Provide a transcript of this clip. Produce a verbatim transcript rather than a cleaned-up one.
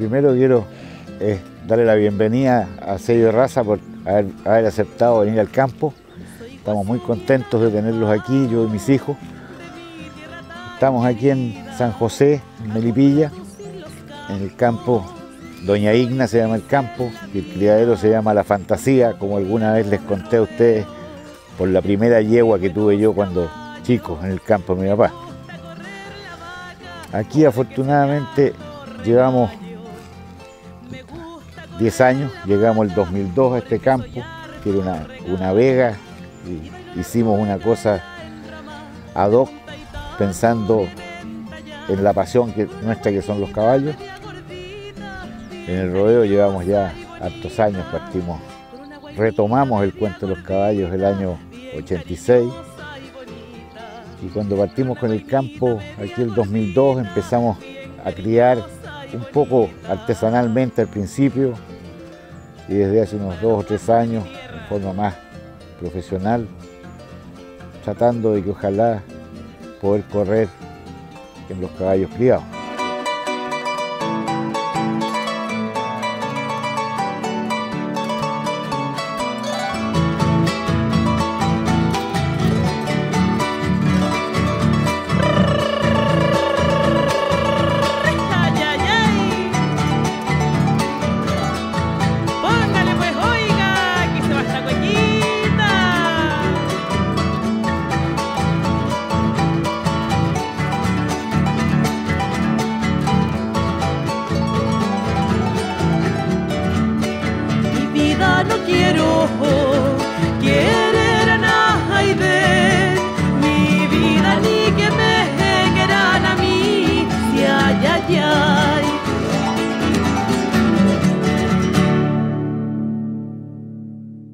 primero quiero eh, darle la bienvenida a Sello de Raza por haber, haber aceptado venir al campo. Estamos muy contentos de tenerlos aquí, yo y mis hijos. Estamos aquí en San José, en Melipilla, en el campo Doña Igna se llama el campo, y el criadero se llama La Fantasía, como alguna vez les conté a ustedes, por la primera yegua que tuve yo cuando chico en el campo de mi papá. Aquí afortunadamente llevamos diez años, llegamos el dos mil dos a este campo, que era una, una vega, y hicimos una cosa ad hoc, pensando en la pasión que, nuestra que son los caballos. En el rodeo llevamos ya hartos años, partimos, retomamos el cuento de los caballos el año ochenta y seis, y cuando partimos con el campo, aquí el dos mil dos, empezamos a criar un poco artesanalmente al principio, y desde hace unos dos o tres años, en forma más profesional, tratando de que ojalá poder correr en los caballos criados.